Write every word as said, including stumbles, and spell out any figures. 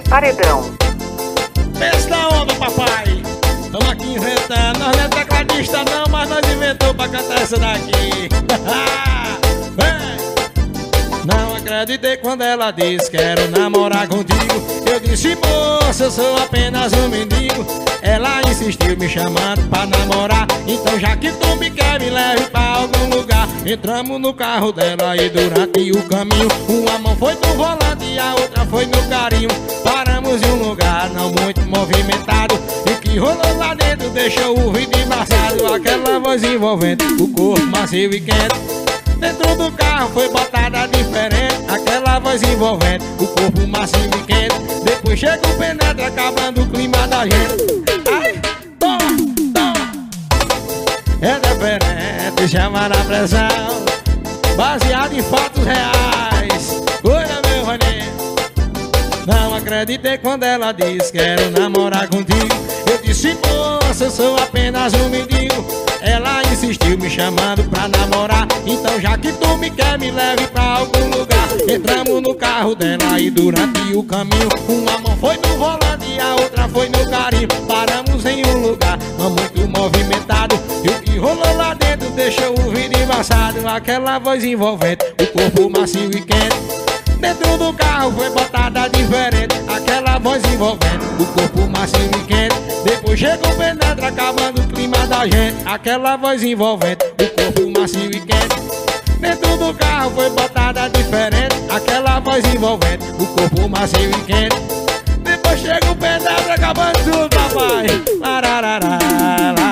paredão. Pensa da onda, papai. Tamo aqui inventando. Nós não é tecladista não, mas nós inventou pra cantar essa daqui. Vem! Não acreditei quando ela disse quero namorar contigo. Eu disse, moça, eu sou apenas um mendigo. Ela insistiu me chamando pra namorar. Então já que tu me quer, me leve pra algum lugar. Entramos no carro dela e durante o caminho uma mão foi no volante e a outra foi no carinho. Paramos em um lugar não muito movimentado. E o que rolou lá dentro deixou o vidro embaçado. Aquela voz envolvente, o corpo macio e quente. Dentro do carro foi botada diferente. Aquela voz envolvente, o corpo macio e quente. Depois chega o penetra acabando o clima da gente. Ai, toma, toma. É diferente, chama na pressão. Baseado em fatos reais. Olha meu maninho. Não acreditei quando ela disse quero namorar contigo. Eu disse, moça, eu sou apenas um mendigo. Ela insistiu me chamando pra namorar. Então já que tu me quer, me leve pra algum lugar. Entramos no carro dela e durante o caminho uma mão foi no volante e a outra foi no carinho. Paramos em um lugar não muito movimentado. E o que rolou lá dentro deixou o vidro embaçado. Aquela voz envolvente, o corpo macio e quente. Dentro do carro foi botada diferente. Aquela voz envolvente, o corpo macio e quente. Depois chega o penetra acabando o clima da gente. Aquela voz envolvente, o corpo macio e quente. Dentro do carro foi botada diferente. Aquela voz envolvente, o corpo macio e quente. Depois chega o penetra acabando tudo, papai. Lararará,